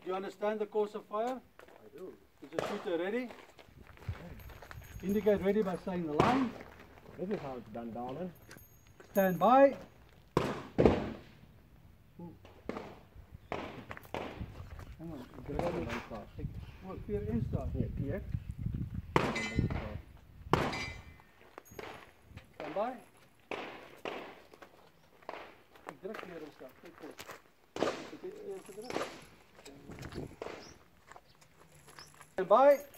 Do you understand the course of fire? I do. Is the shooter ready? Indicate ready by saying the line. This is how it's done, darling. Stand by. Hang on. Good one start. Well, clear in start. Yeah, clear. Stand by. Ik druk clear in start. Kijk goed. Stand by.